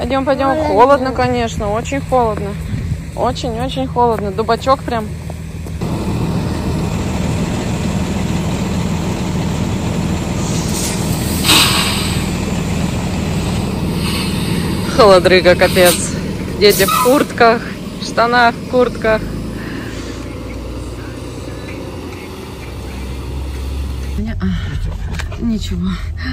Пойдем, пойдем. Холодно, конечно, очень холодно. Очень-очень холодно. Дубачок прям. Холодрыга, капец. Дети в куртках, штанах, куртках. Ничего.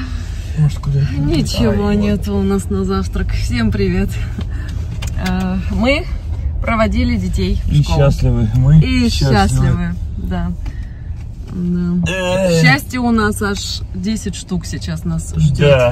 Ничего нету у нас на завтрак. Всем привет. Мы проводили детей в школу. Счастливы. Мы и счастливы. Да. Счастье у нас аж 10 штук сейчас нас ждет.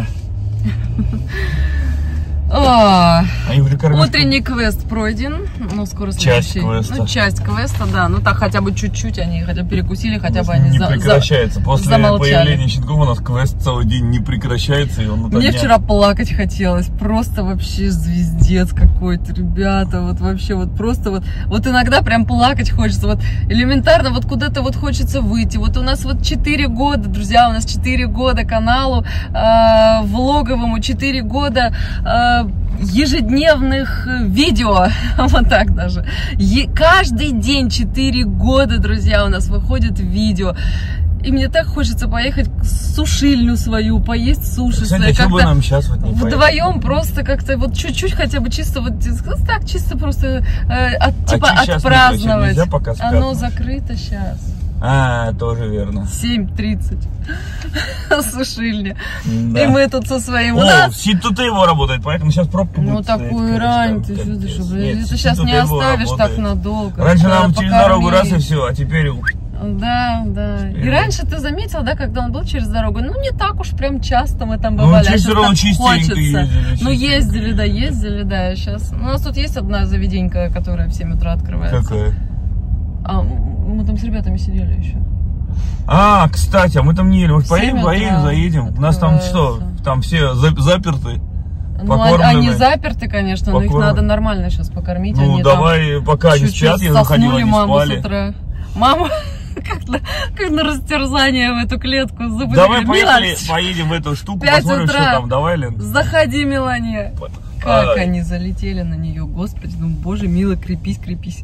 Да. Утренний квест пройден, но скоро следующий. Часть квеста, да. Ну так хотя бы чуть-чуть они хотя бы перекусили, хотя бы они не прекращается. После появления щенков у нас квест целый день не прекращается. И он мне вчера плакать хотелось. Просто вообще звездец какой-то, ребята. Вот вообще вот просто вот иногда прям плакать хочется. Вот элементарно вот куда-то вот хочется выйти. Вот у нас вот 4 года, друзья, у нас 4 года каналу влоговому, 4 года ежедневных видео, вот так даже. Каждый день 4 года, друзья, у нас выходит видео. И мне так хочется поехать в сушильню свою, поесть суши. Кстати, а бы нам сейчас вот не вдвоем просто как-то вот чуть-чуть хотя бы чисто вот так, чисто просто типа отпраздновать. Нельзя, пока спят, оно закрыто сейчас. Тоже верно. 7:30. Сушильня. Да. И мы тут со своим... Сито его работает, поэтому сейчас пробка будет. Ну такую рань, ты что, это сейчас не оставишь так надолго. Раньше нам через дорогу раз и все, а теперь... Да, да. И раньше ты заметил, да, когда он был через дорогу, ну не так уж прям часто мы там бывали. Ну, все равно частенько ездили. Ну ездили, да, сейчас. У нас тут есть одна заведенька, которая в 7 утра открывается. Какая? Мы там с ребятами сидели еще. Кстати, мы там не ели. Может, поедем, заедем. У нас там что? Там все заперты. Ну, они заперты, конечно, но их надо нормально сейчас покормить. Ну, они давай, пока они спят, я заходил, они спали. С утра. Мама, как на растерзание в эту клетку. Давай поедем в эту штуку, посмотрим, что там. Давай, Лен. Заходи, Мелания. Как они залетели на нее, господи, ну, боже, мило, крепись.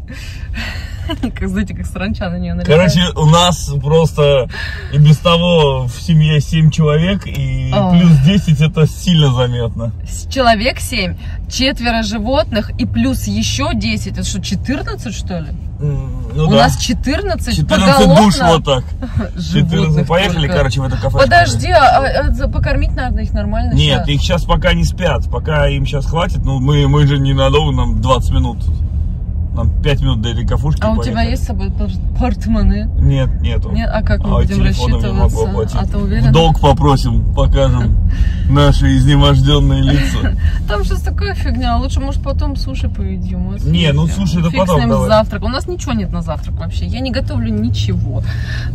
Как, знаете, как саранча на нее налетает. Короче, у нас просто и без того в семье 7 человек, и плюс 10 это сильно заметно. Человек 7, 4 животных, и плюс еще 10, это что, 14, что ли? Ну, у нас 14 душ вот так. 14. Поехали, только. Короче, в это кафе. Подожди, покормить надо их нормально? Нет, их сейчас пока не спят, пока им сейчас хватит. Ну, мы же ненадолго, нам 20 минут. Нам 5 минут до этой кафушки. А у тебя есть с собой портмоне? Нет, нету. Нет, а как мы будем рассчитываться? А ты уверен? В долг попросим, покажем наши изнеможденные лица. Там сейчас такая фигня, лучше, может, потом суши поедим. Не, ну суши это потом. Фиг с ним завтрак. У нас ничего нет на завтрак вообще. Я не готовлю ничего.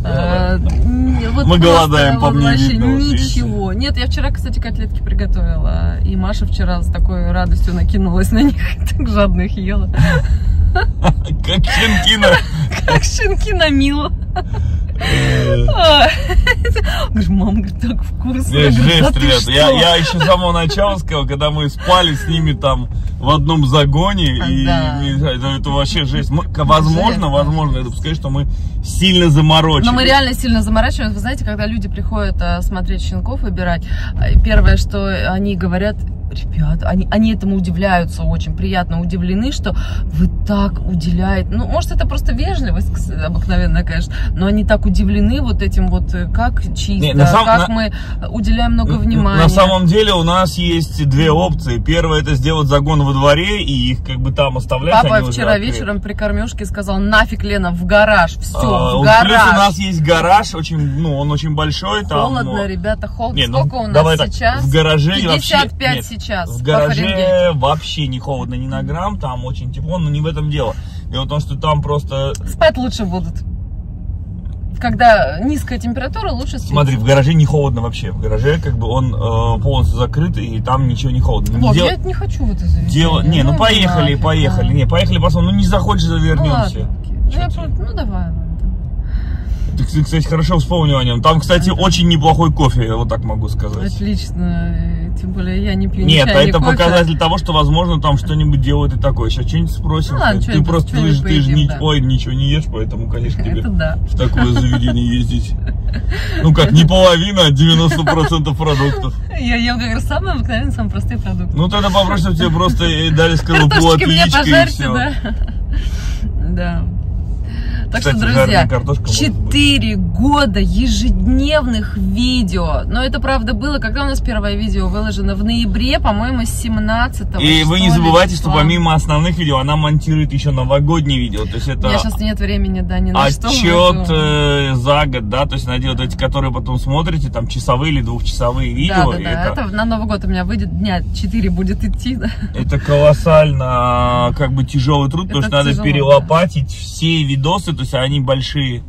Мы голодаем, по мне видно. Ничего. Нет, я вчера, кстати, котлетки приготовила. И Маша вчера с такой радостью накинулась на них. Так жадно их ела. Как щенки на Милу. Говорю, мама, так вкусно. Жесть, ребята. Я еще с самого начала сказал, когда мы спали с ними там в одном загоне, и это вообще жесть. Возможно, это пускай, что мы сильно заморочились. Но мы реально сильно заморачиваемся. Вы знаете, когда люди приходят смотреть щенков, выбирать, первое, что они говорят: ребят, они этому удивляются, очень приятно удивлены, что вы так уделяете. Ну, может, это просто вежливость обыкновенная, конечно, но они так удивлены вот этим вот, как чисто, мы уделяем много внимания. На самом деле у нас есть 2 опции. Первая — это сделать загон во дворе и их как бы там оставлять. Папа вчера вечером при кормежке сказал: нафиг, Лена, в гараж, все, в гараж. Плюс у нас есть гараж, он очень большой. Холодно, ребята, холодно. Сколько у нас сейчас? В гараже 55 сейчас. В гараже вообще не холодно ни на грамм, там очень тепло, но не в этом дело. Дело в том, что там просто... Спать лучше будут. Когда низкая температура, лучше спать. Смотри, в гараже не холодно вообще. В гараже как бы он полностью закрыт, и там ничего не холодно. Вот, я не хочу в это заведение. Не, поехали. Не, поехали, посмотрим. Ну не захочешь, вернемся. Ну давай. Ты, кстати, хорошо вспомнил о нем. Там, кстати, очень неплохой кофе, я вот так могу сказать. Отлично. Тем более я не пью ни Нет, чай, ни это кофе. показатель того, что, возможно, там что-нибудь делают и такое. Сейчас что-нибудь спросим. Ну, ладно, ты просто, ты же поедим, ой, ничего не ешь, поэтому, конечно, тебе да. в такое заведение ездить. Ну как, не половина, а 90% продуктов. Я ем как раз самые обыкновенные, самые простые продукты. Ну тогда попрошу, чтобы тебе просто дали скорлупу от яичка и все. Да. Да. Так Кстати, что, друзья, 4 года ежедневных видео. Но это правда было, когда у нас первое видео выложено? В ноябре, по-моему, с 17-го. И вы не забывайте, что помимо основных видео, она монтирует еще новогодние видео. То есть это у меня сейчас нет времени, да, ни на что. Отчет за год, да, то есть она делает эти, которые потом смотрите, там часовые или двухчасовые видео. Да. Это на Новый год у меня выйдет, дня 4 будет идти, да. Это колоссально, как бы, тяжелый труд, потому что надо перелопатить все видосы. То есть они большие,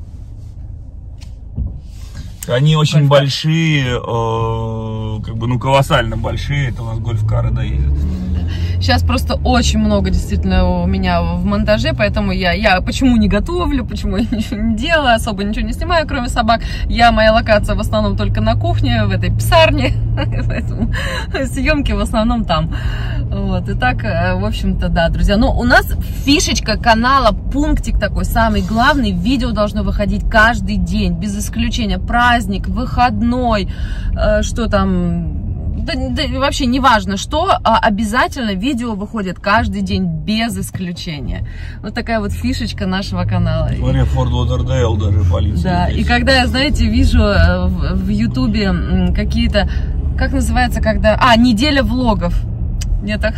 они очень большие, как бы, ну, колоссально большие. Это у нас гольф-кары доедет. Сейчас просто очень много действительно у меня в монтаже, поэтому я почему не готовлю, почему я ничего не делаю, особо ничего не снимаю, кроме собак. Моя локация в основном только на кухне, в этой псарне, поэтому съемки в основном там. Вот, и так, в общем-то, да, друзья. Но у нас фишечка канала, пунктик такой, самый главный, видео должно выходить каждый день, без исключения. Праздник, выходной, что там... Да, вообще не важно что, обязательно видео выходит каждый день без исключения. Вот такая вот фишечка нашего канала. Смотри, Форт Лодердейл даже полиция. Да, здесь. И когда я, знаете, вижу в Ютубе какие-то, как называется, когда... неделя влогов. Мне так,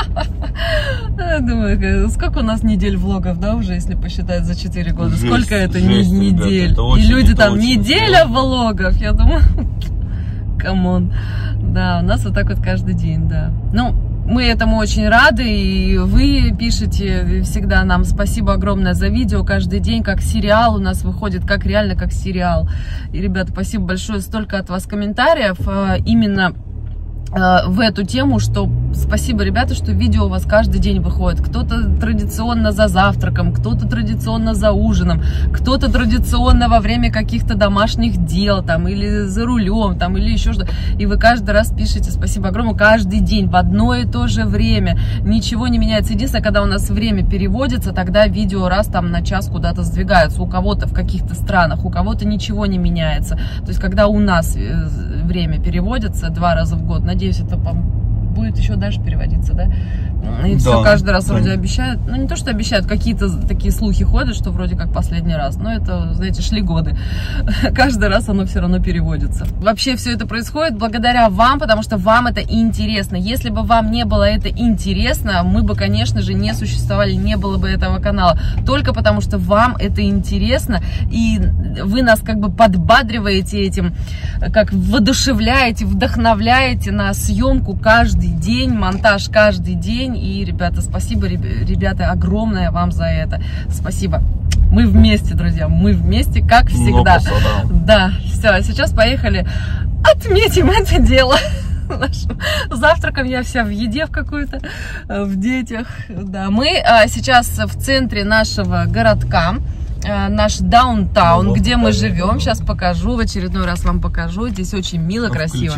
думаю, сколько у нас недель влогов, да, уже, если посчитать за 4 года, жесть, сколько это недель. Ребята, это и люди там, неделя влогов, я думаю, камон. Да, у нас вот так вот каждый день, да. Ну, мы этому очень рады, и вы пишете всегда нам спасибо огромное за видео каждый день, как сериал у нас выходит, как реально как сериал. И, ребята, спасибо большое, столько от вас комментариев, именно в эту тему, что спасибо, ребята, что видео у вас каждый день выходит. Кто-то традиционно за завтраком, кто-то традиционно за ужином, кто-то традиционно во время каких-то домашних дел, там, или за рулем, там, или еще что-то. И вы каждый раз пишете спасибо огромное, каждый день, в одно и то же время. Ничего не меняется. Единственное, когда у нас время переводится, тогда видео раз там на час куда-то сдвигаются. У кого-то в каких-то странах, у кого-то ничего не меняется. То есть, когда у нас время переводится 2 раза в год, надеюсь, это будет еще дальше переводиться, да? И все каждый раз вроде обещают. Ну, не то, что обещают, какие-то такие слухи ходят, что вроде как последний раз. Но это, знаете, шли годы. Каждый раз оно все равно переводится. Вообще все это происходит благодаря вам, потому что вам это интересно. Если бы вам не было это интересно, мы бы, конечно же, не существовали, не было бы этого канала. Только потому что вам это интересно, и вы нас как бы подбадриваете этим, как воодушевляете, вдохновляете на съемку каждый день, монтаж каждый день. И, ребята, спасибо, ребята, огромное вам за это. Спасибо. Мы вместе, друзья, мы вместе, как всегда. Да, все, сейчас поехали, отметим это дело. Завтраком я вся в еде в какой-то, в детях. Да, мы сейчас в центре нашего городка. Наш даунтаун, где мы живем. Сейчас покажу, в очередной раз вам покажу. Здесь очень мило, красиво.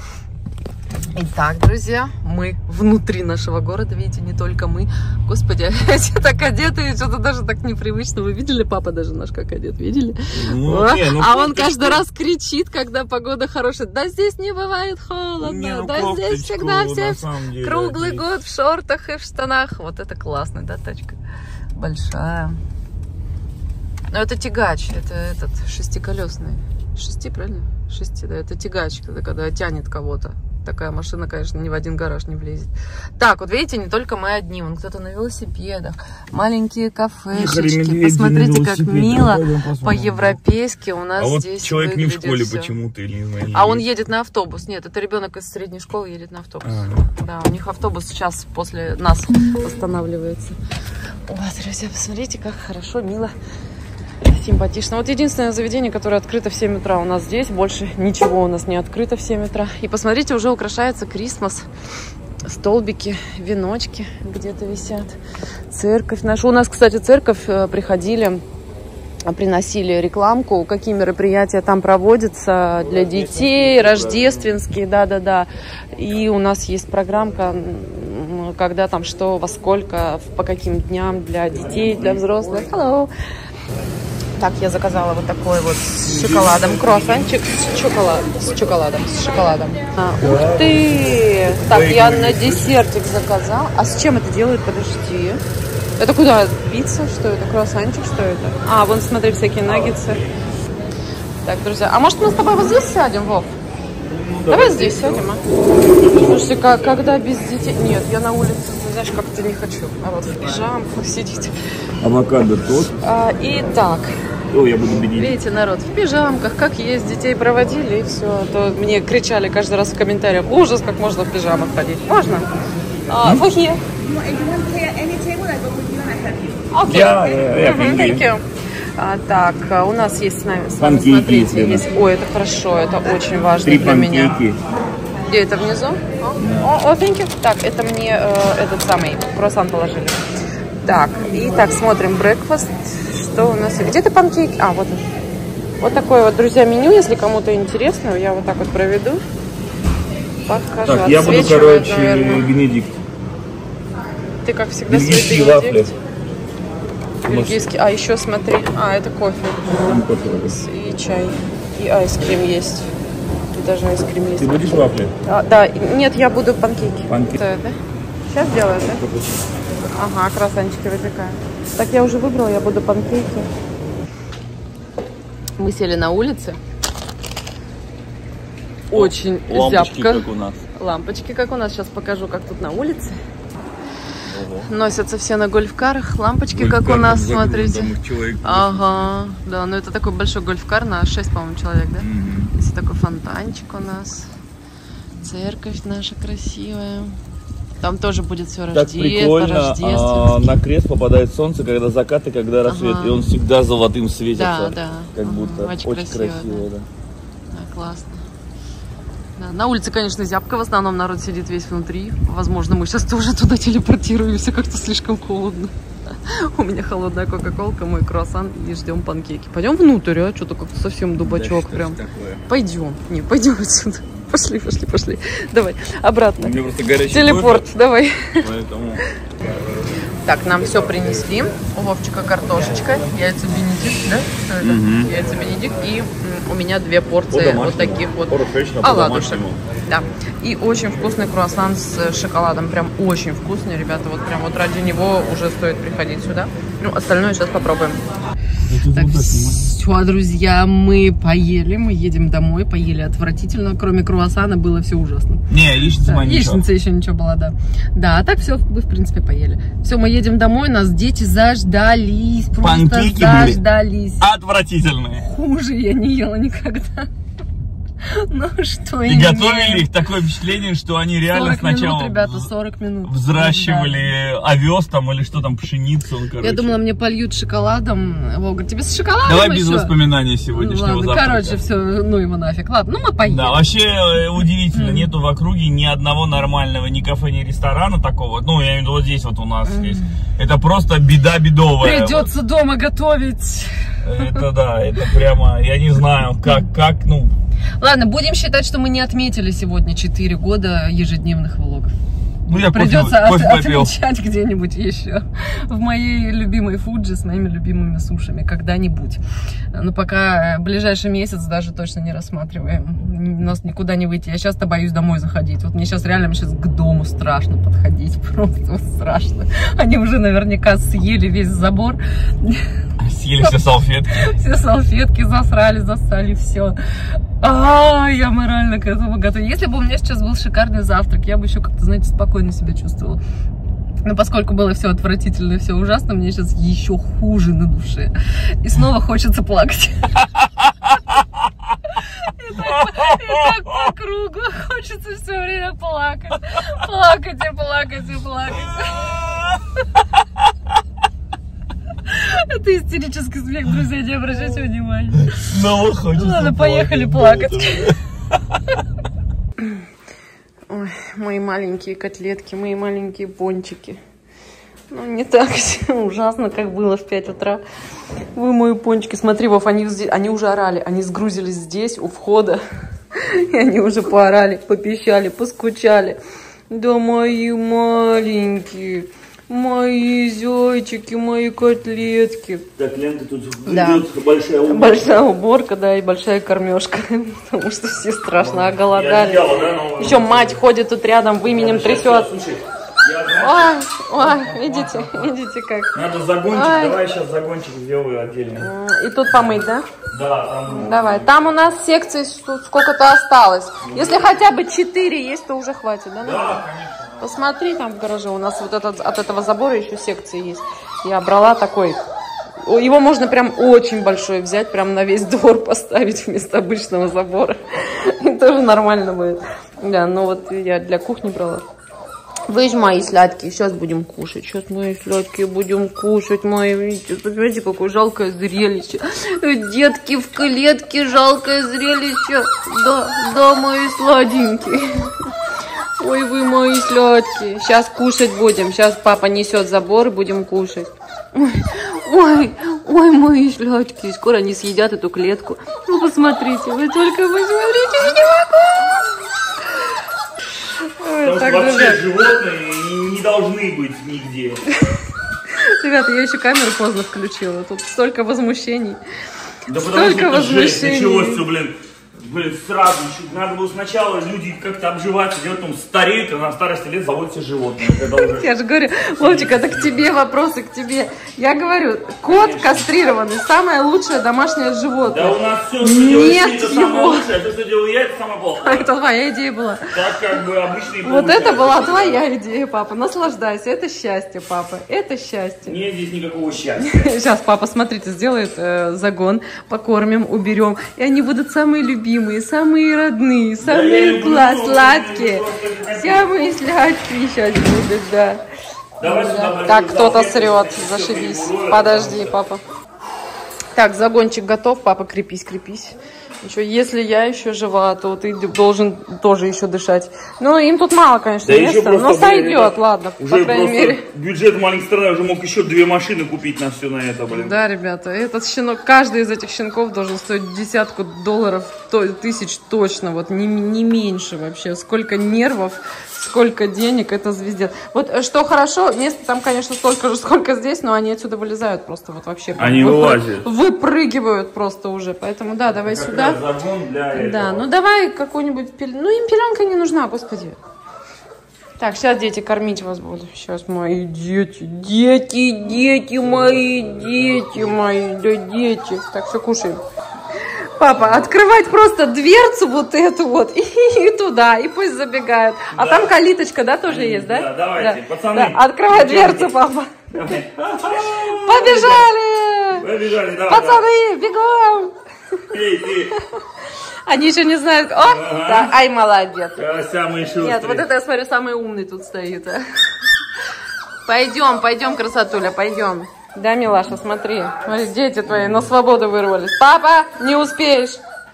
Итак, друзья, мы внутри нашего города, видите, не только мы. Господи, все так одеты, что-то даже так непривычно. Вы видели, папа даже наш как одет, видели? А он каждый раз кричит, когда погода хорошая. Да здесь не бывает холодно, да здесь всегда все круглый год в шортах и в штанах. Вот это классно, да, тачка? Большая. Но это тягач, это этот шестиколесный. 6, правильно? 6, да, это тягач, когда тянет кого-то. Такая машина, конечно, ни в один гараж не влезет. Так, вот видите, не только мы одни. Вон кто-то на велосипедах. Маленькие кафешечки. Посмотрите, как мило по-европейски у нас здесь. Вот человек не в школе почему-то, или не знаю. А он едет на автобус. Нет, это ребенок из средней школы едет на автобус. Да, у них автобус сейчас после нас останавливается. Вот, друзья, посмотрите, как хорошо, мило. Симпатично. Вот единственное заведение, которое открыто в 7 утра у нас здесь. Больше ничего у нас не открыто в 7 утра. И посмотрите, уже украшается Крисмас. Столбики, веночки где-то висят. Церковь наша. У нас, кстати, церковь приходили приносили рекламку, какие мероприятия там проводятся для детей, рождественские, да-да-да. И у нас есть программка, когда там что, во сколько, по каким дням для детей, для взрослых. Hello. Так, я заказала вот такой вот с шоколадом, круассанчик с шоколадом. Ух ты! Так, я на десертик заказала. А с чем это делают? Подожди. Это куда? Пицца? Что это? Круассанчик? Что это? А, вон, смотри, всякие наггетсы. Так, друзья, а может мы с тобой вот здесь сядем, Вов? Давай здесь сядем, а? Слушайте, когда без детей... Нет, я на улице, знаешь, как-то не хочу. А вот в пижамках сидеть. Авокадо тост. Итак. О, я буду бедить. Видите, народ, в пижамках, как есть, детей проводили, и все. А то мне кричали каждый раз в комментариях: ужас, как можно в пижамах ходить. Можно? For here. Окей. Thank you. Так, у нас есть с вами, смотрите, есть... Ой, это хорошо, это очень важно для меня. Где это, внизу? О, thank you. Так, это мне этот самый круассан положили. Так, и так, смотрим breakfast. Что у нас? Где-то панкейки? А, вот он. Вот такое вот, друзья, меню, если кому-то интересно, я вот так вот проведу. Покажу. Так, я буду, короче, Бенедикт. Ты, как всегда, бельгийские вафли. Бельгийский. А, еще смотри. А, это кофе. И чай. И айскрим есть. И даже айскрим есть. Ты будешь вафли? Да. Нет, я буду панкейки. Панкейки. Да? Сейчас делаю, да? Ага, круассанчики выпекаю. Так, я уже выбрала, я буду панкейки. Мы сели на улице. Очень лампочки, зябко. как у нас. Лампочки, как у нас. Сейчас покажу, как тут на улице. Носятся все на гольфкарах. Лампочки, как у нас, смотрите. Ага, да, ну это такой большой гольфкар на 6, по-моему, человек, да? Здесь такой фонтанчик у нас. Церковь наша красивая. Там тоже будет все рождественское. На крест попадает солнце, когда закат и когда рассвет. И он всегда золотым светится. Да. Как будто. Очень красиво, да. Да, классно. Да, на улице, конечно, зябко, в основном народ сидит весь внутри. Возможно, мы сейчас тоже туда телепортируемся, как-то слишком холодно. У меня холодная кока-колка, мой круассан, и ждем панкейки. Пойдем внутрь, а? Что-то как-то совсем дубачок прям. Пойдем. Не, пойдем отсюда. Пошли. Давай, обратно. Телепорт, давай. Поэтому... Так, нам все принесли. У Вовчика картошечка, яйца Бенедикт, да? Что это? Яйца Бенедикт. И у меня 2 порции вот таких вот оладушек. Да. И очень вкусный круассан с шоколадом. Прям очень вкусный, ребята. Вот прям вот ради него уже стоит приходить сюда. Ну, остальное сейчас попробуем. Так, все, друзья, мы поели, мы едем домой, поели отвратительно, кроме круассана было все ужасно. Не, яичница еще ничего была, да. Да, а так все, вы, в принципе, поели. Все, мы едем домой, нас дети заждались, просто панкейки заждались. Были отвратительные. Хуже я не ела никогда. Ну что, и готовили их, такое впечатление, что они реально сначала 40 минут взращивали овес там или что там, пшеницу. Я думала, мне польют шоколадом. Вова говорит, тебе с шоколадом? Давай без воспоминаний сегодняшнего завтрака. Короче, все, ну его нафиг. Ладно, ну мы поедем. Да, вообще удивительно, нету в округе ни одного нормального ни кафе, ни ресторана такого. Ну, я имею в виду вот здесь вот у нас есть. Это просто беда бедовая. Придется дома готовить. Это да, это прямо, я не знаю, как, ну... Ладно, будем считать, что мы не отметили сегодня 4 года ежедневных влогов. Ну, я придется отмечать где-нибудь еще. В моей любимой Фуджи с моими любимыми сушами. Когда-нибудь. Но пока ближайший месяц даже точно не рассматриваем. Нас никуда не выйти. Я часто боюсь домой заходить. Вот мне сейчас реально к дому страшно подходить. Просто вот страшно. Они уже наверняка съели весь забор. Съели все салфетки. Все салфетки засрали, засали, все. Я морально к этому готова. Если бы у меня сейчас был шикарный завтрак, я бы еще как-то, знаете, спокойно себя чувствовала. Но поскольку было все отвратительно и все ужасно, мне сейчас еще хуже на душе. И снова хочется плакать. И так по кругу хочется все время плакать. Плакать и плакать и плакать. Это истерический смех, друзья, не обращайте внимания. Снова хочется Ладно, поехали плакать. Ой, мои маленькие котлетки, мои маленькие пончики. Ну, не так ужасно, как было в 5 утра. Вы мои пончики. Смотри, Вов, они уже орали. Они сгрузились здесь, у входа. И они уже поорали, попищали, поскучали. Да мои маленькие, мои зайчики, мои котлетки. Так, Лента, тут идет большая уборка. Большая уборка, да, и большая кормежка. Потому что все страшно оголодали. Еще мать ходит тут рядом, выменем трясет. Ой, видите как. Надо загончик, давай сейчас загончик сделаю отдельно. И тут помыть, да? Да, там. Давай, там у нас секций сколько-то осталось. Если хотя бы 4 есть, то уже хватит, да? Да, конечно. Посмотри, там в гараже у нас вот от этого забора еще секции есть. Я брала такой. Его можно прям очень большой взять, прям на весь двор поставить вместо обычного забора. И тоже нормально будет. Да, ну вот я для кухни брала. Вы же мои сладкие, сейчас будем кушать. Сейчас мои сладкие будем кушать. Мои, видите, посмотрите, какое жалкое зрелище. Детки в клетке, жалкое зрелище. Да, мои сладенькие. Ой, вы мои сладкие. Сейчас кушать будем. Сейчас папа несет забор и будем кушать. Ой, мои сладкие. Скоро они съедят эту клетку. Ну, посмотрите, вы только посмотрите, я не могу. Потому что вообще животные не должны быть нигде. Ребята, я еще камеру поздно включила. Тут столько возмущений. Да потому что это жесть, началось все, блин, сразу. Надо было сначала люди как-то обживаться, делать, потом стареют, а на старости лет заводятся животные. Я же говорю, Вовчик, это к тебе вопросы, к тебе. Я говорю, кот кастрированный, самое лучшее домашнее животное. Да у нас все, нет это его. самое лучшее, а то, что делаю я, это самое плохое. Это твоя идея была. Так как бы обычные. Вот это была твоя идея, папа. Наслаждайся, это счастье, папа, это счастье. Нет здесь никакого счастья. Сейчас папа, смотрите, сделает загон, покормим, уберем, и они будут самые любимые. Самые родные, самые сладкие. Самые сладкие сейчас будут, да. Так, кто-то срет, зашибись. Подожди, папа. Так, загончик готов, папа, крепись. Еще, если я еще жива, то ты должен тоже еще дышать. Ну, им тут мало, конечно, да места, но сойдет, ладно, уже по крайней мере. Бюджет маленькой страны уже мог еще 2 машины купить на все на это, блин. Да, ребята, этот щенок, каждый из этих щенков должен стоить десятку долларов, тысяч точно, вот не меньше вообще. Сколько нервов, сколько денег, это звездец. Вот что хорошо, места там, конечно, столько же, сколько здесь, но они отсюда вылезают просто вот вообще. Они вылазят. Выпрыгивают просто уже, поэтому да, давай как сюда. Для да, ну давай какую-нибудь пеленку. Ну им пеленка не нужна, господи. Так, сейчас, дети, кормить вас буду. Сейчас, мои дети, мои, да дети. Так, все, кушаем. Папа, открывать просто дверцу вот эту вот и туда, и пусть забегают. А там калиточка, да, тоже есть, да? Да, давайте, да. пацаны. Да, открывай дверцу, папа. Побежали, давай. Пацаны, бегом. Эй, ты. Они еще не знают. О, да, ай, молодец. Самый шустрый. Нет, вот это, я смотрю, самый умный тут стоит. Пойдем, красотуля, пойдем. Да, милаша, смотри. Смотри, дети твои на свободу вырвались. Папа, не успеешь.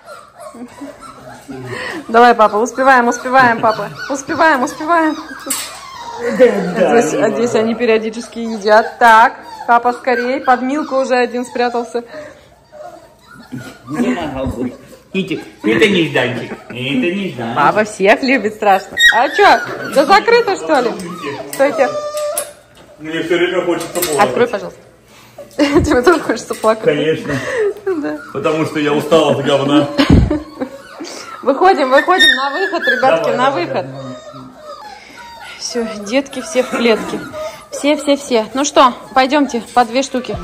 Давай, папа, успеваем, папа. Успеваем. Здесь они периодически едят. Так, папа, скорей. Под Милку уже один спрятался. Это нежданчик. Папа всех любит страшно. А что, да закрыто, что ли? Стойте. Мне все время хочется плакать. Открой, пожалуйста. Тебе тоже хочется плакать? Конечно. Да. Потому что я устал от говна. Выходим на выход, ребятки, Давай, на выход. Все, детки все в клетке. Все. Ну что, пойдемте, по 2 штуки.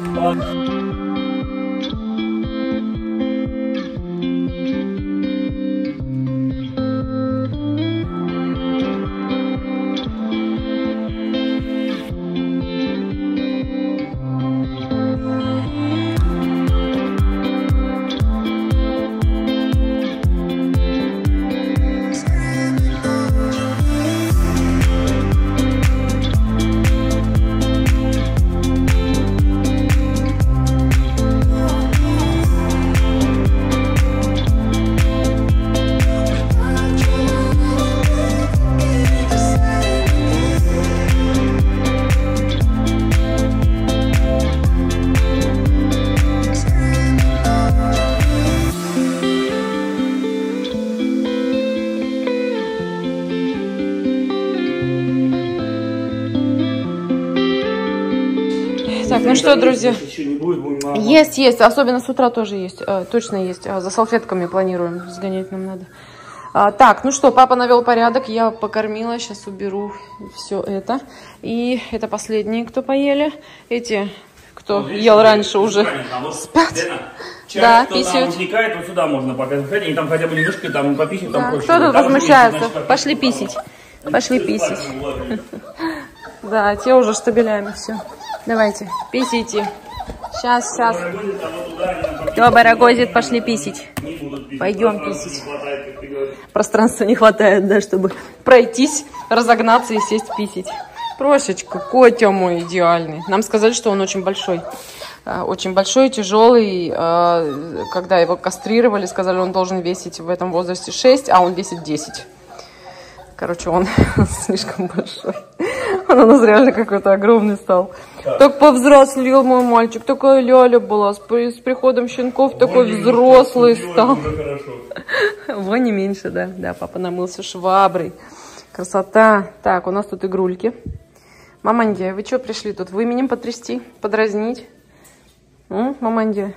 Так, ну что, друзья, есть, особенно с утра тоже есть, точно есть. За салфетками планируем, сгонять нам надо. Так, ну что, папа навел порядок, я покормила, сейчас уберу все это. И это последние, кто поели. Эти, кто ел раньше, уже спят. Да, писают. Возникает, вот сюда можно пока заходить, и там хотя бы немножко там пописать, там проще. Кто тут возмущается? Пошли писать. Пошли писать. Да, те уже штабелями, все. Давайте, писайте. Сейчас. Кто барагозит, пошли писать. Пойдем писать. Пространства не хватает, да, чтобы пройтись, разогнаться и сесть писать. Прошечка, котя мой идеальный. Нам сказали, что он очень большой. Очень большой, тяжелый. Когда его кастрировали, сказали, он должен весить в этом возрасте 6, а он весит 10. Короче, он слишком большой. Он у нас реально какой-то огромный стал. Так повзрослел мой мальчик. Такая ляля была. С приходом щенков такой взрослый стал. Вон не меньше, да. Да, папа намылся шваброй. Красота. Так, у нас тут игрульки. Маманья, вы что пришли тут? Выменем потрясти, подразнить? Маманья.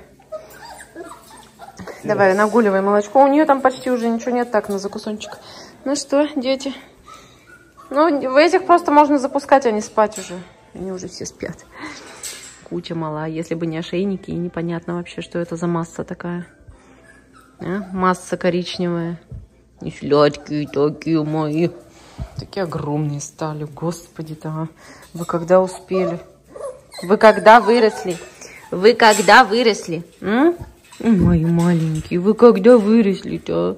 Давай, нагуливай молочко. У нее там почти уже ничего нет. Так, на закусончик. Ну что, дети? Ну, в этих просто можно запускать, а не спать уже. Они уже все спят. Куча мала. Если бы не ошейники, и непонятно вообще, что это за масса такая. Масса коричневая. И сладкие такие мои. Такие огромные стали. Господи-то. Вы когда успели? Вы когда выросли? Вы когда выросли? Мои маленькие, вы когда выросли-то?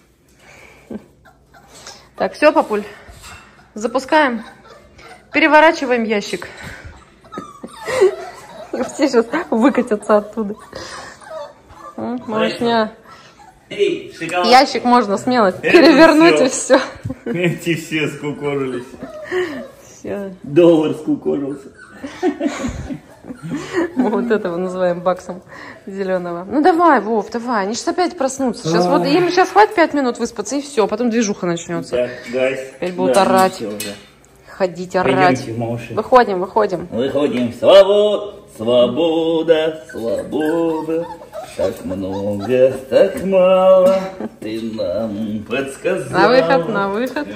Так, все, папуль. Запускаем. Переворачиваем ящик. Все сейчас выкатятся оттуда. Малышня. Ящик можно смело перевернуть и все. Эти все скукожились. Все. Доллар скукожился. Мы вот этого называем баксом зеленого. Ну давай, Вов, давай. Они сейчас опять проснутся. Сейчас вот им сейчас хватит 5 минут выспаться и все. Потом движуха начнется. Теперь будут орать. Ходить, орать. Выходим. Выходим. Свобода. Так много, так мало. Ты нам подсказала. На выход.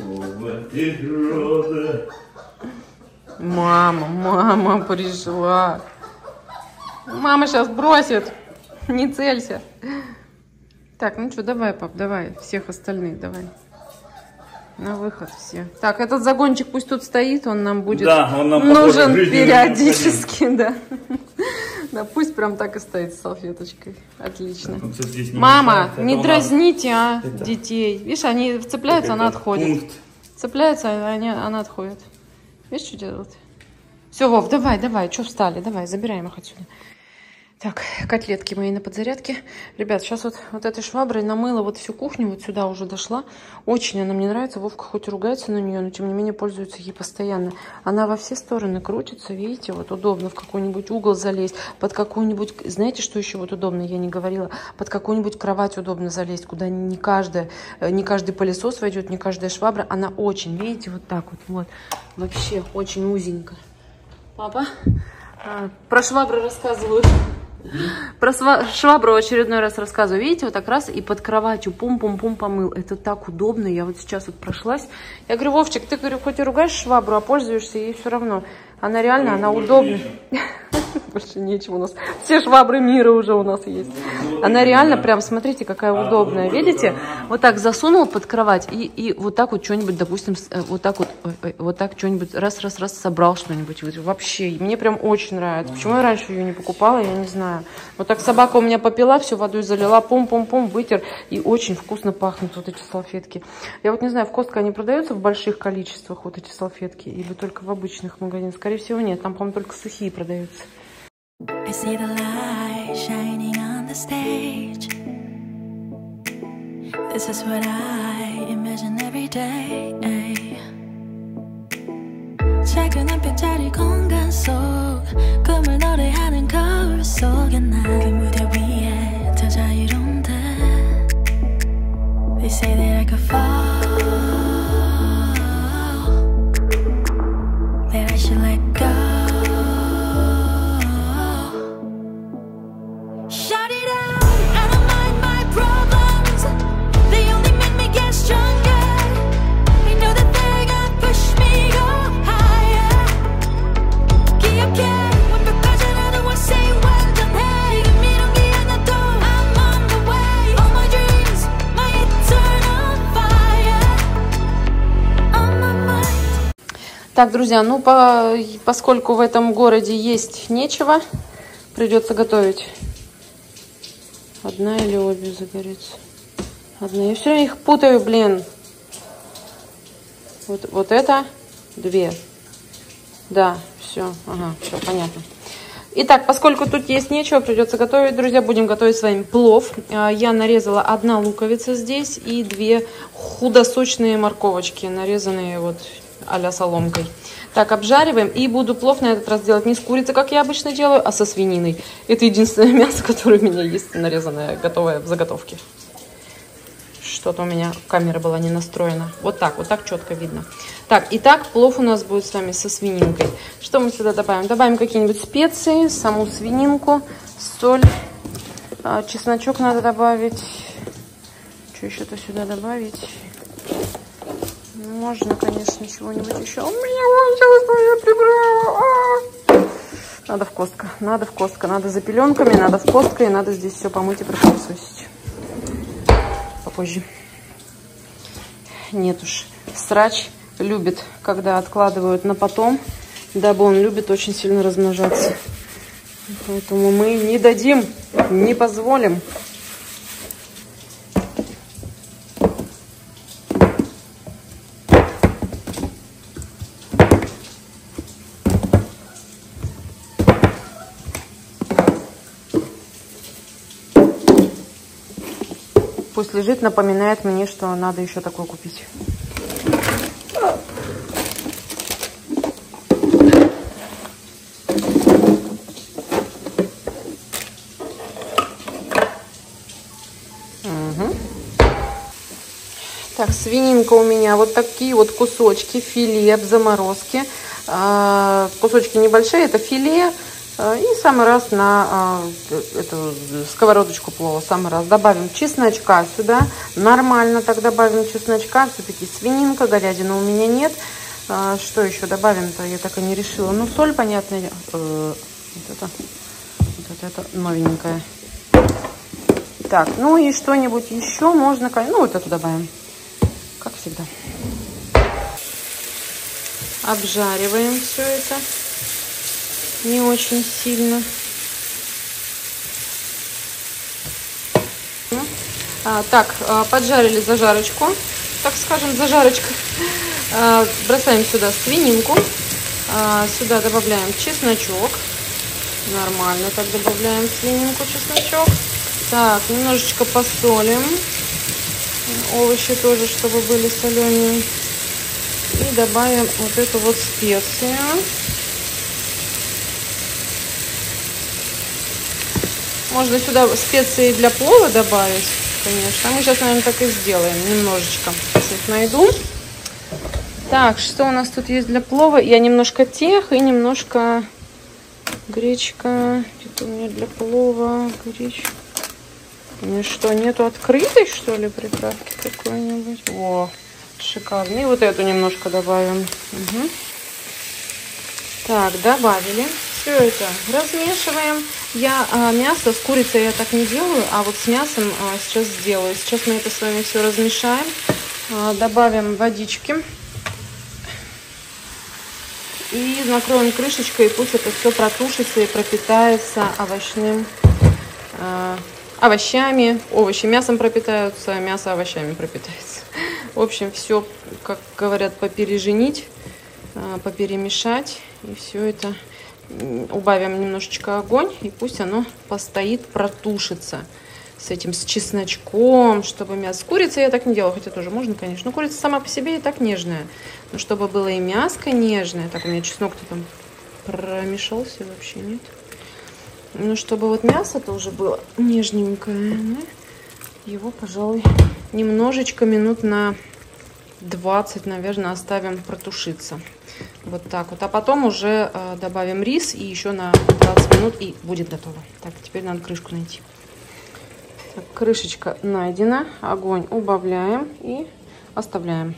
Мама пришла. Мама сейчас бросит. Не целься. Так, ну что, давай, пап, давай. Всех остальных, давай. На выход все. Так, этот загончик пусть тут стоит, он нам будет нужен периодически, да. Да, пусть прям так и стоит с салфеточкой. Отлично. Мама, не дразните, детей. Видишь, они вцепляются, она отходит. Цепляются, она отходит. Видишь, что делают? Все, Вов, давай. Что встали? Давай, забираем их отсюда. Так, котлетки мои на подзарядке. Ребят, сейчас вот этой шваброй намыла вот всю кухню, вот сюда уже дошла. Очень она мне нравится. Вовка хоть и ругается на нее, но тем не менее пользуется ей постоянно. Она во все стороны крутится, видите, вот удобно в какой-нибудь угол залезть, под какую-нибудь, знаете, что еще вот удобно, я не говорила, под какую-нибудь кровать удобно залезть, куда не каждый пылесос войдет, не каждая швабра. Она очень, видите, вот так вот, вообще очень узенько. Папа, про швабру рассказываю. Про швабру в очередной раз рассказываю. Видите, вот так раз и под кроватью пум-пум-пум помыл. Это так удобно. Я вот сейчас вот прошлась. Я говорю, Вовчик, ты, говорю, хоть и ругаешь швабру, а пользуешься ей все равно. Она реально, она удобная. Больше нечего у нас. Все швабры мира уже у нас есть. Она реально прям, смотрите, какая удобная. Видите? Вот так засунул под кровать и вот так вот что-нибудь, допустим, вот так что-нибудь раз собрал что-нибудь. Вообще, мне прям очень нравится. Почему я раньше ее не покупала, я не знаю. Вот так собака у меня попила, все водой залила, пум-пум-пум, вытер. И очень вкусно пахнут вот эти салфетки. Я вот не знаю, в Костко они продаются в больших количествах, вот эти салфетки, или только в обычных магазинах? Скорее всего, нет. Там, по-моему, только сухие продаются. I see the light shining on the stage. This is what I imagine every day. 작은 한 뼘짜리 공간 속 꿈을 노래하는 거울 속에 난 그 무대 위에 더 자유로운 듯. They say that I could fall, that I should let go. Так, друзья, ну поскольку в этом городе есть нечего, придется готовить. Одна или обе загорится? Одна. Я все время их путаю, блин. Вот это 2. Да, все, ага, все понятно. Итак, поскольку тут есть нечего, придется готовить, друзья, будем готовить с вами плов. Я нарезала 1 луковица здесь и 2 худосочные морковочки, нарезанные вот а-ля соломкой. Так, обжариваем. И буду плов на этот раз делать не с курицей, как я обычно делаю, а со свининой. Это единственное мясо, которое у меня есть, нарезанное, готовое в заготовке. Что-то у меня камера была не настроена. Вот так четко видно. Так, итак, плов у нас будет с вами со свининкой. Что мы сюда добавим? Добавим какие-нибудь специи, саму свининку, соль, чесночок надо добавить. Что еще-то сюда добавить? Можно, конечно, чего-нибудь еще. У меня прибрала. Надо в костка, надо за пеленками, надо в костка, и надо здесь все помыть и пропылесосить. Попозже. Нет уж, срач любит, когда откладывают на потом, дабы он любит очень сильно размножаться. Поэтому мы не дадим, не позволим. Пусть лежит, напоминает мне, что надо еще такое купить. Угу. Так, свининка у меня вот такие вот кусочки, филе в заморозке. Кусочки небольшие, это филе. И самый раз на эту сковородочку плова, самый раз добавим чесночка сюда, нормально так добавим чесночка, все-таки свининка, говядины у меня нет. Что еще добавим-то, я так и не решила. Ну, соль, понятно, вот это новенькое. Так, ну и что-нибудь еще можно, ну, вот эту добавим, как всегда. Обжариваем все это. Не очень сильно. Так, поджарили зажарочку, так скажем, зажарочка. Бросаем сюда свининку. Сюда добавляем чесночок. Нормально так добавляем свининку, чесночок. Так, немножечко посолим. Овощи тоже, чтобы были соленые. И добавим вот эту вот специю. Можно сюда специи для плова добавить, конечно. Мы сейчас, наверное, так и сделаем. Немножечко. Сейчас их найду. Так, что у нас тут есть для плова? Я немножко тех и немножко гречка. Где-то у меня для плова гречка. У меня что, нету открытой, что ли, приправки какой-нибудь? О, шикарно. И вот эту немножко добавим. Угу. Так, добавили. Все это размешиваем. Я мясо с курицей я так не делаю, а вот с мясом сейчас сделаю. Сейчас мы это с вами все размешаем. Добавим водички. И накроем крышечкой, и пусть это все протушится и пропитается овощами. Овощи мясом пропитаются, мясо овощами пропитается. В общем, все, как говорят, попереженить, поперемешать. И все это... Убавим немножечко огонь, и пусть оно постоит, протушится с этим, с чесночком, чтобы мясо... С курицей я так не делала, хотя тоже можно, конечно. Но курица сама по себе и так нежная. Но чтобы было и мяско нежное. Так, у меня чеснок-то там промешался, вообще нет. Ну, чтобы вот мясо тоже было нежненькое. Его, пожалуй, немножечко минут на 20, наверное, оставим протушиться. Вот так вот. А потом уже добавим рис и еще на 20 минут, и будет готово. Так, теперь надо крышку найти. Так, крышечка найдена. Огонь убавляем и оставляем.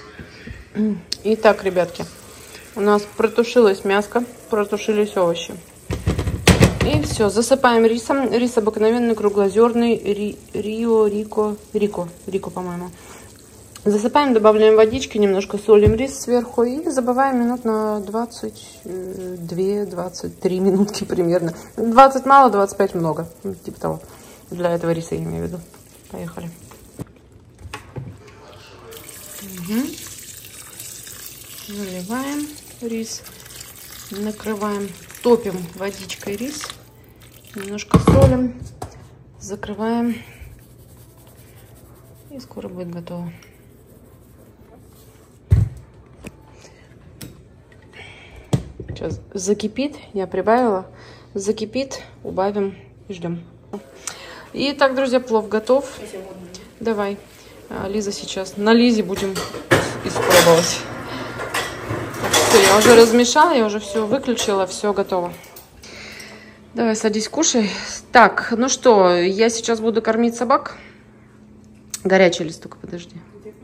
Итак, ребятки, у нас протушилось мяско, протушились овощи. И все, засыпаем рисом. Рис обыкновенный, круглозерный, Рико, по-моему. Засыпаем, добавляем водички, немножко солим рис сверху и забываем минут на 22-23 минутки примерно. 20 мало, 25 много. Типа того. Для этого риса я имею в виду. Поехали. Заливаем рис. Накрываем. Топим водичкой рис. Немножко солим. Закрываем. И скоро будет готово. Сейчас закипит, я прибавила. Закипит, убавим и ждем. Итак, друзья, плов готов. Давай. Лиза сейчас. На Лизе будем испробовать. Все, я уже размешала, я уже все выключила, все готово. Давай, садись, кушай. Так, ну что, я сейчас буду кормить собак. Горячий листок, подожди.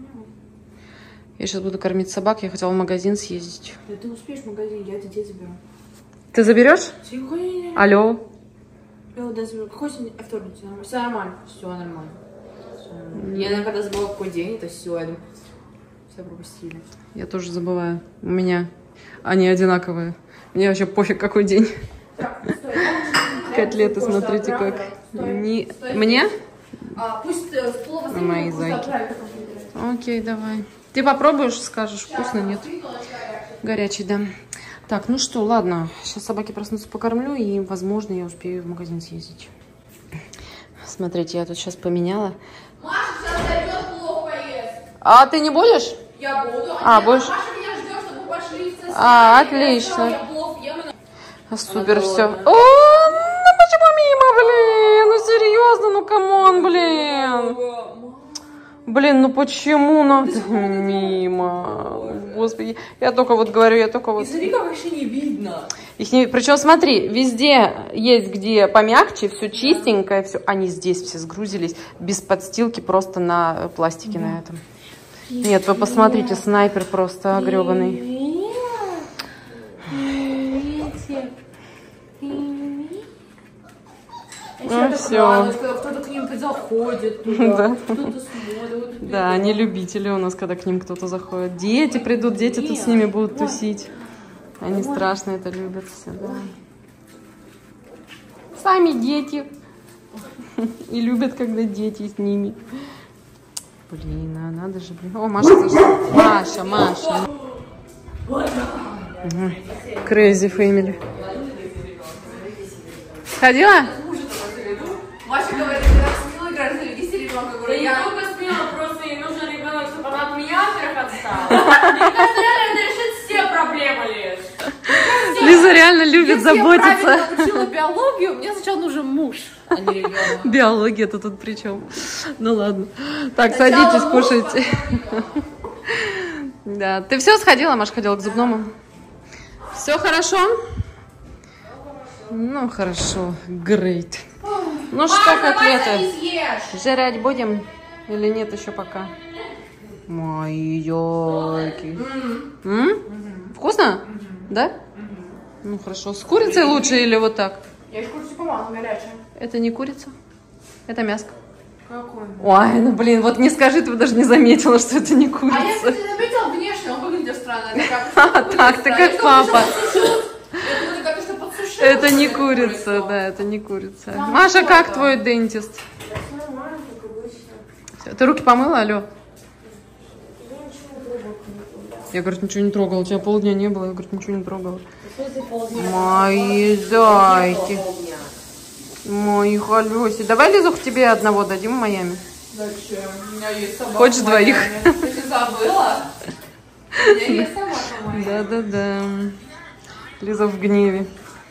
Я сейчас буду кормить собак, я хотела в магазин съездить. Да ты успеешь в магазин, я детей заберу. Ты заберешь? Сегодня. Алло. Какой сегодня вторник? Все нормально. Все нормально. Я когда забыла, какой день, это все, я думаю, все пропустили. Я тоже забываю. У меня они одинаковые. Мне вообще пофиг, какой день. Котлеты, смотрите, как. Мне? Пусть в плов мои зайки. Окей, давай. Ты попробуешь, скажешь, вкусно, нет? Горячий, да. Так, ну что, ладно. Сейчас собаки проснутся, покормлю, и, возможно, я успею в магазин съездить. Смотрите, я тут сейчас поменяла. Маша сейчас зайдет, плов поест. А ты не будешь? Я буду. Будешь? Маша меня ждет, чтобы пошли в сосед. Отлично. Я плов ем. Супер, все. О, ну почему мимо, блин? Ну серьезно, ну камон, блин. Блин, ну почему надо мимо? Господи, я только вот говорю, я только вот... И смотри, как вообще не видно. Причем смотри, везде есть где помягче, все чистенькое, все. Они здесь все сгрузились без подстилки, просто на пластике на этом. Нет, вы посмотрите, снайпер просто гребаный. Ну все. Кто-то к ним заходит, кто-то смотрит. Да, они любители у нас, когда к ним кто-то заходит. Дети придут, дети тут с ними будут тусить. Они страшно это любят все, да. Сами дети. И любят, когда дети с ними. Блин, а надо же, блин. О, Маша зашла. Маша. Crazy family. Сходила? Маша говорит, ты так смело играешь, вести ребенка. Я не только смело, просто ей нужен ребенок, чтобы она от меня во-первых отстала. Мне кажется, реально это решит все проблемы лишь. Лиза реально любит заботиться. Если я правильно учила биологию, мне сначала нужен муж, а не ребенок. Биология-то тут при чем? Ну ладно. Так, садитесь, кушайте. Да. Ты все сходила, Маша, ходила к зубному? Все хорошо? Ну, хорошо. Great. Ну что, котлеты? Жрать будем? Или нет еще пока? Мои ёлки. Вкусно? Да? Ну, хорошо. С курицей лучше или вот так? Я еще курицу помазала, горячая. Это не курица? Это мяско. Какой? Ой, ну блин, вот не скажи, ты бы даже не заметила, что это не курица. А я, кстати, заметила внешне, он выглядит странно. Так, ты как папа. Это Это не курица, да, это не курица. Маша, как твой дентист? нормально, как обычно. Ты руки помыла, алло? Я, говорит, ничего не трогала. У тебя полдня не было. Я, говорит, ничего не трогала. Мои зайки. Мои холёси. Давай, Лизух, тебе одного дадим в Майами. Зачем? У меня есть собака. Хочешь двоих? Ты забыла? У меня есть собака моя. Да-да-да. Лиза в гневе.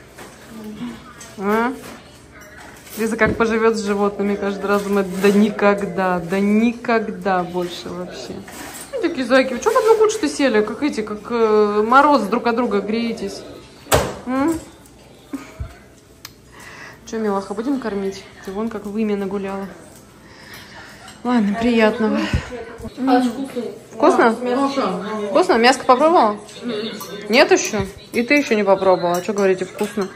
А? Лиза как поживет с животными, каждый раз думает, да никогда больше вообще. Ну, такие зайки, вы что в одну кучу-то сели, как эти, как мороз друг от друга греетесь? Че, милаха, будем кормить? Ты вон как вымя нагуляла. Ладно, приятного. Вкусно? Вкусно? Мяско попробовала? Нет еще? И ты еще не попробовала. А что говорите, вкусно?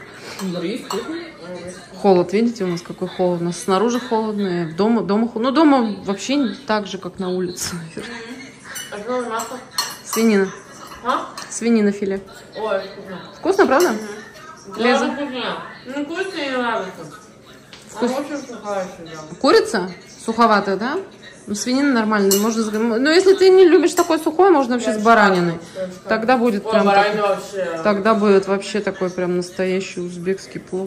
Холод, видите, у нас какой холод. У нас снаружи холодно, дома холодно. Ну, дома вообще так же, как на улице, наверное. А что мясо? Свинина. А? Свинина филе. Ой, вкусно. Вкусно, правда? Лиза? Ну, вкусно и нравится. Вкусно. Очень сухая всегда. Курица? Суховатая, да? Ну, свинина нормальная. Можно... Но если ты не любишь такой сухой, можно вообще с бараниной. Тогда будет прям... Вообще. Тогда будет вообще такой прям настоящий узбекский плов.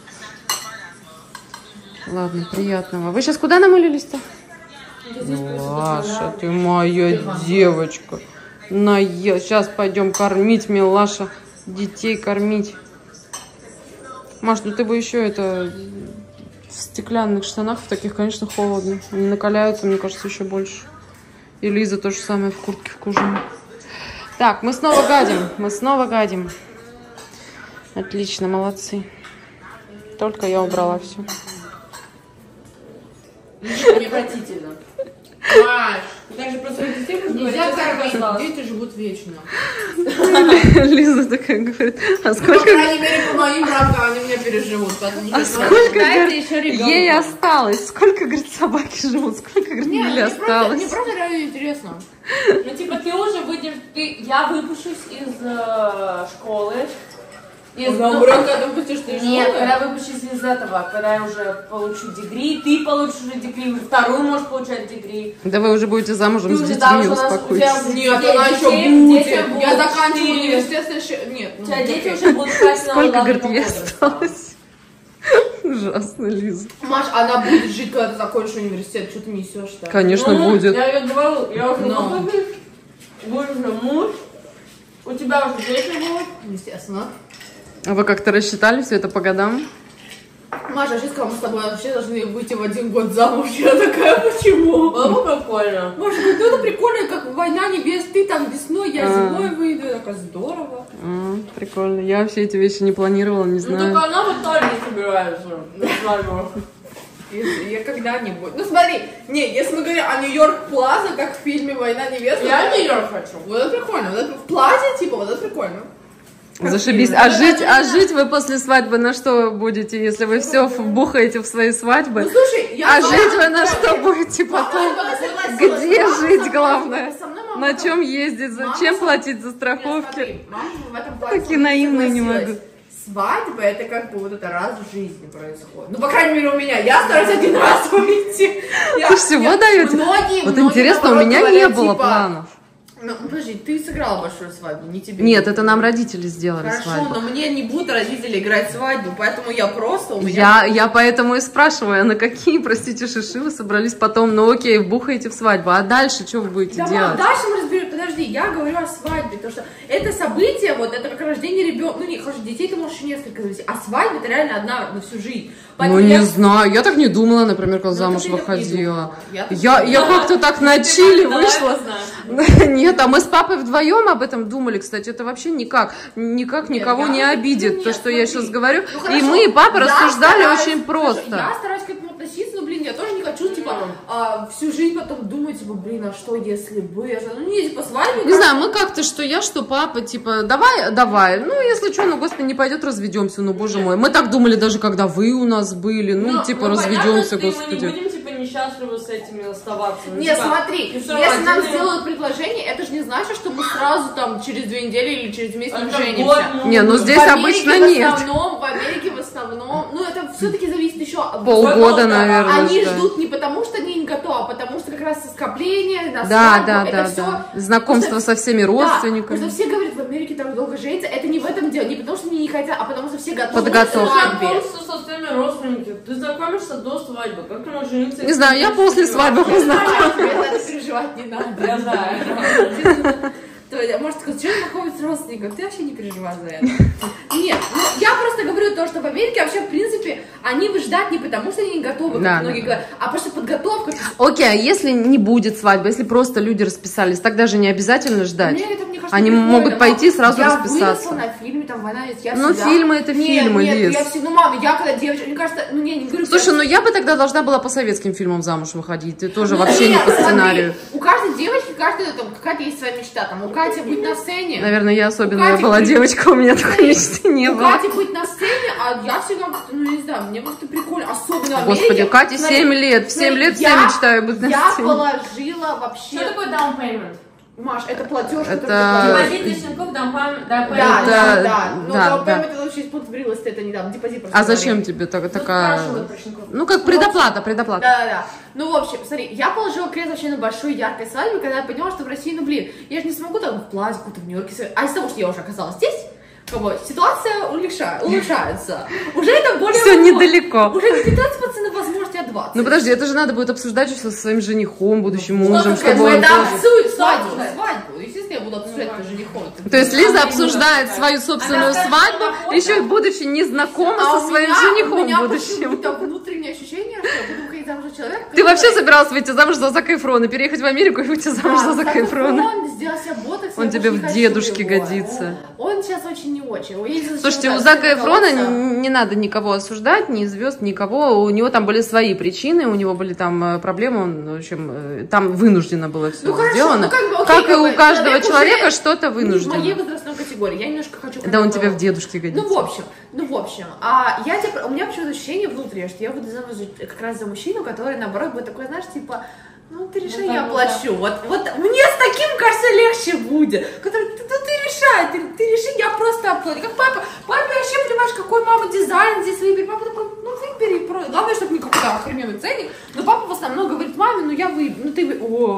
Ладно, приятного. Вы сейчас куда намылились-то? Милаша, ты моя девочка. Сейчас пойдем кормить, Милаша. Детей кормить. Маш, ну ты бы еще это... В стеклянных штанах, в таких, конечно, холодно. Они накаляются, мне кажется, еще больше. И Лиза то же самое в куртке в кожаной. Так, мы снова гадим. Мы снова гадим. Отлично, молодцы. Только я убрала все. Неотвратительно. Маш, так же просто детей Нельзя кормить, дети живут вечно. Лиза такая говорит, а По сколько... крайней мере, по моим рамкам они меня переживут. А сколько, говорит, ей осталось? Сколько, говорит, собаки живут? Сколько, говорит, Миле осталось? Мне просто реально интересно. Ну, типа, ты уже выйдешь, я выпущусь из школы. Наоборот, когда выпустишь ты из Нет, школы? когда выпущусь из этого, когда я уже получу дегри, ты получишь уже дегри, вторую можешь получать дегри. Да вы уже будете замужем Ты с уже детьми, замуж, у нас- у успокойтесь. тебя Нет, детей- она еще детей будет. Я заканчиваю 4. университет следующий... Нет. У тебя дети уже будут класть на Сколько, главный говорит, ей возраст. осталось? Ужасно, Лиза. Маш, она будет жить, когда ты закончишь университет. Что ты несешь-то? Конечно, Ну, будет. Я ее говорю, я уже Но. будешь уже муж, у тебя уже дети будут. Естественно. А вы как-то рассчитали все это по годам? Маша, вообще сказала, мы с тобой вообще должны выйти в один год замуж. Я такая, почему? Было бы прикольно. Маша, ну это прикольно, как «Война небес», ты там весной, я зимой выйду. Я такая, здорово. Прикольно. Я вообще эти вещи не планировала, не Ну знаю. только она вот тоже не собирается на свадьбу. Я когда-нибудь. Ну смотри, не, если мы говорим о Нью-Йорк Плаза, как в фильме «Война небес». Я в Нью-Йорк хочу. Вот это прикольно. Вот это в плазе, типа, вот это прикольно. Зашибись. А жить вы после свадьбы на что будете, если вы все вбухаете в свои свадьбы? Ну слушай, я... А жить вы на что будете потом? Где жить, главное? На чем ездить? Зачем платить за страховки? Мама в этом плане Такие наивные не согласилась. могу. Свадьба это как бы вот это раз в жизни происходит. Ну, по крайней мере, у меня. Я стараюсь один раз выйти. Вы всего даете? Вот интересно, у меня не было планов. Ну, подожди, ты сыграла большую свадьбу, не тебе. Нет, это нам родители сделали Хорошо, свадьбу. но мне не будут родители играть свадьбу, поэтому я просто у меня... Я поэтому и спрашиваю, а на какие, простите, шиши вы собрались потом, ну окей, бухаете в свадьбу, а дальше что вы будете Да, делать? дальше мы разберем. Подожди, я говорю о свадьбе, потому что это событие, вот это как рождение ребенка. Ну, не, хорошо, детей ты можешь еще несколько завести, а свадьба это реально одна на всю жизнь. Ну, Поэтому не я- знаю, я так не думала, например, когда Ну, замуж ты так не выходила. думала. Я как-то так на чили Давай вышла. узнаем. Нет, а мы с папой вдвоем об этом думали, кстати, это вообще никак никого я- не обидит, нет, то, что я смотри. сейчас говорю. Ну, И хорошо, мы, и папа я рассуждали стараюсь, очень слушай, просто. Я стараюсь к этому относиться, но, блин, я тоже не хочу, типа, всю жизнь потом думать, типа, блин, а что если бы? Я же, ну, не, типа, свадьбу. Не знаю, мы как-то, что я, что папа, типа, давай, ну, если что, ну, господи, не пойдет, разведемся, ну, боже мой. Мы так думали даже, когда вы у нас были, ну, типа, разведемся, Мы не господи. будем, типа, несчастливы с этими оставаться. Ну, Не, типа, смотри, и всё если нам равно сделают предложение, это же не значит, что мы сразу там через 2 недели или через месяц это женимся. год, Не, ну, здесь В Америке обычно в нет. В Америке в основном, ну это все-таки зависит еще от Полгода, наверное, Они ждать. ждут не потому, что они не готовы, а потому что как раз скопление, на Да, свадьбу, это да. всё- Знакомство со всеми Да, родственниками. потому что все говорят, в Америке так долго женится, это не в этом дело, не потому что они не хотят, а потому что все готовы Подготовка. к свадьбе. Знакомство со своими родственниками. Ты знакомишься до свадьбы. Как ты можешь жениться? Не знаю, я после свадьбы познакомилась. Тебе надо переживать не надо. Я знаю. То есть, может, сказать, что знакомиться с родственником, ты вообще не переживай за это. Нет, ну, я просто говорю то, что в Америке вообще, в принципе, они бы ждать не потому, что они не готовы, как Да, многие да. говорят, а потому что подготовка... Окей, а если не будет свадьбы, если просто люди расписались, тогда же не обязательно ждать. Мне это, мне кажется, Они прикольно. могут пойти и сразу я расписаться. выросла на фильме, там, «Война небес», я Ну, всегда- фильмы это фильмы, нет, Лиз. я все, ну, мама, я когда девочка, мне кажется, ну, не говорю... Слушай, ну я бы тогда должна была по советским фильмам замуж выходить. Ты тоже вообще не Нет, по смотри, сценарию. у каждой девочки, там, какая-то есть своя мечта, там, у Кати быть на сцене. Наверное, я особенная Кати была быть- девочка, у меня такой мечты не У было. Кати быть на сцене, а я всегда, ну, не знаю, мне как-то прикольно, особенно в Господи, Америке. у Кати 7 лет, в 7 лет все я- мечтаю быть на Я сцене. положила вообще... Что такое down payment? Маш, это платеж, это... Депозит щенков, да. Ну, это вообще из пункта брилости, это недавно, депозит просто. А зачем тебе такая... Ну, как предоплата. Да. Ну, в общем, смотри, я положила крест вообще на большой яркой свадьбе, когда я поняла, что в России, ну, блин, я же не смогу там в платье, какую-то в Нью-Йорке, а из-за того, что я уже оказалась здесь, ситуация улучшается. Уже это более... Все недалеко. Уже не 15%, возможности, а 20%. Ну подожди, это же надо будет обсуждать все со своим женихом, будущим мужем, чтобы он тоже... Свадьбу. Естественно, я буду обсуждать с женихом. То есть Лиза обсуждает свою собственную свадьбу, еще будучи незнакома со своим женихом будущим. У меня так внутреннее ощущение, что я буду выходить замуж за человека. Ты вообще собиралась выйти замуж за Зака Эфрона, переехать в Америку и выйти замуж за Зака Эфрона? Он тебе в дедушке годится. Он сейчас очень не очень. Слушайте, у Зака Эфрона не надо никого осуждать, ни звезд, никого. У него там были свои причины, у него были там проблемы, он, в общем, там вынужденно было все сделано. Как и у каждого человека что-то вынуждено. В моей возрастной категории. Я немножко хочу... Да он тебе в дедушке годится. Ну, в общем, у меня почему-то ощущение внутреннее, что я буду замуж как раз за мужчину, который, наоборот, будет такой, знаешь, типа... Ну, ты решай, я плачу. Вот мне с таким, кажется, легче будет. Который, ты реши, я просто оплачу. Как папа вообще, понимаешь, какой мама дизайн здесь выбери. Папа такой, ну, выбери. Главное, чтобы не какой-то охрененный ценник. Но папа в основном говорит, маме, ну, я выберу. Ну, ты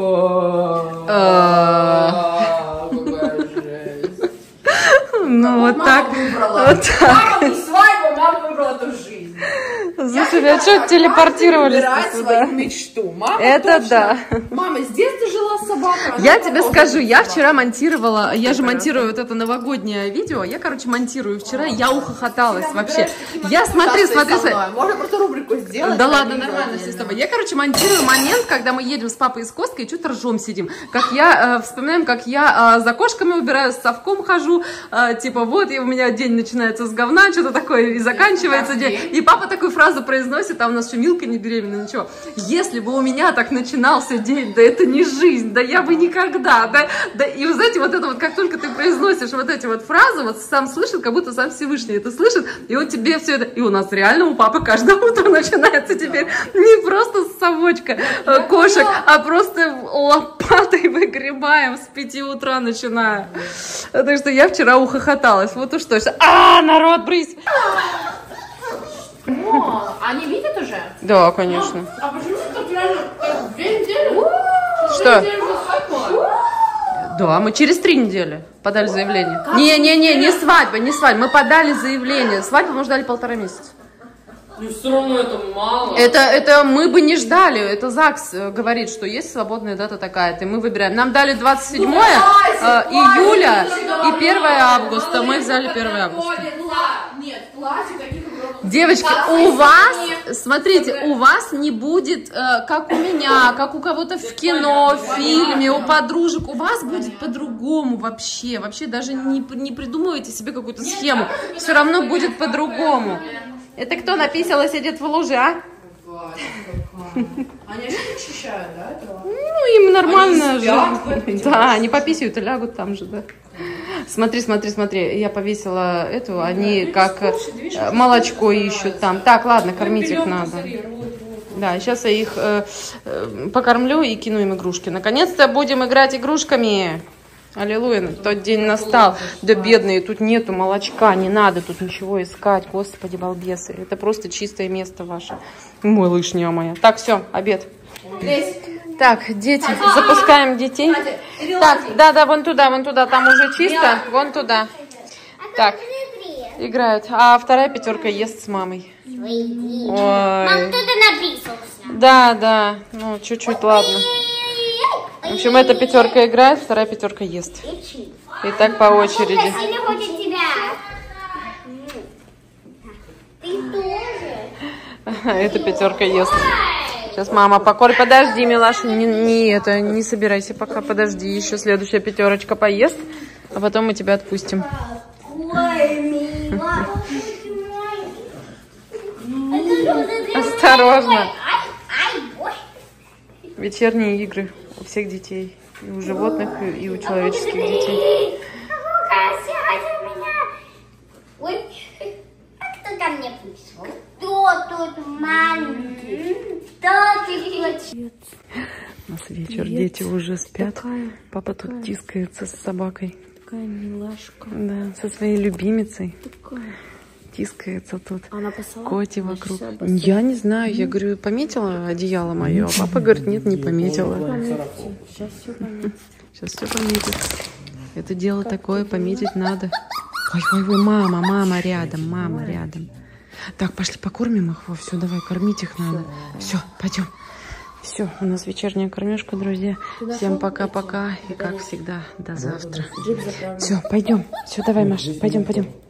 ну, вот так. Мама не свадьба, мама выбрала эту жизнь. Слушай, а что телепортировались свою мечту. Мама это точно, да. Мама с детства жила с собакой. Я тебе скажу, я вчера монтировала, я же монтирую вот это новогоднее видео, я, короче, монтирую вчера, я ухохоталась вообще. Я смотри. Можно просто рубрику сделать. Да ладно, нормально все с тобой. Я, короче, монтирую момент, когда мы едем с папой и с Косткой и что-то ржем сидим. Как я, вспоминаем, как я за кошками убираю, с совком хожу, типа вот, и у меня день начинается с говна, что-то такое, и заканчивается день. И папа такую фразу произносит, а у нас еще Милка не беременна, ничего. Если бы у меня так начинался день, да это не жизнь, да я бы никогда, да. И вы знаете, вот это вот, как только ты произносишь вот эти вот фразы, вот сам слышит, как будто сам Всевышний это слышит, и он тебе все это, и у нас реально у папы каждое утро начинается теперь не просто с совочка кошек, а просто лопатой выгребаем с 5 утра начиная. Так что я вчера ухохоталась, вот уж точно. Народ, брысь! Они видят уже? Да, конечно. А почему так реально 2 недели? Что? Да, мы через 3 недели подали заявление. Не свадьба. Мы подали заявление. Свадьбу мы ждали 1,5 месяца. Ну все равно это мало. Это мы бы не ждали. Это ЗАГС говорит, что есть свободная дата такая-то. И мы выбираем. Нам дали 27 июля и 1 августа. Мы взяли 1 августа. Нет, платье таких девочки, у вас, смотрите, у вас не будет, как у меня, как у кого-то в кино, в фильме, у подружек, у вас будет по-другому вообще. Вообще даже не придумывайте себе какую-то схему. Все равно будет по-другому. Это кто написал, сидит в луже, а? Они не ощущают, да, этого? Ну, им нормально же. Да, они пописают и лягут там же, да. Смотри, я повесила эту, они как молочко ищут там. Так, ладно, кормить их надо. Да, сейчас я их покормлю и кину им игрушки. Наконец-то будем играть игрушками. Аллилуйя, тот день настал. Да бедные, тут нету молочка, не надо тут ничего искать. Господи, балбесы, это просто чистое место ваше. Малышня моя. Так, все, обед. Так, дети, запускаем детей. Так, да, вон туда, там уже чисто, вон туда. Так, играют. А вторая пятерка ест с мамой. Ой. Мам, кто-то написался. Да, ну чуть-чуть, ладно. В общем, эта пятерка играет, вторая пятерка ест. И так по очереди. Сильно хочет тебя. Ты тоже. Эта пятерка ест. Сейчас мама покормит. Подожди, милаша, не собирайся пока, подожди. Еще следующая пятерочка поест, а потом мы тебя отпустим. Осторожно. Вечерние игры у всех детей. И у животных, и у человеческих детей. Ой, кто ко мне пришел? Кто тут маленький? Кто ты? У нас вечер, дети уже спят. Папа тут тискается с собакой. Такая милашка. Да, со своей любимицей. Тискается тут. Она посылала? Коти вокруг. Я не знаю, я говорю, пометила одеяло мое? А папа говорит, нет, не пометила. Сейчас все пометит. Сейчас все пометит. Это дело такое, пометить надо. Ой, мама рядом. Так, пошли покормим их. Все, давай, кормить их надо. Все, пойдем. Все, у нас вечерняя кормежка, друзья. Всем пока-пока. И как всегда, до завтра. Все, пойдем. Все, давай, Маша, пойдем.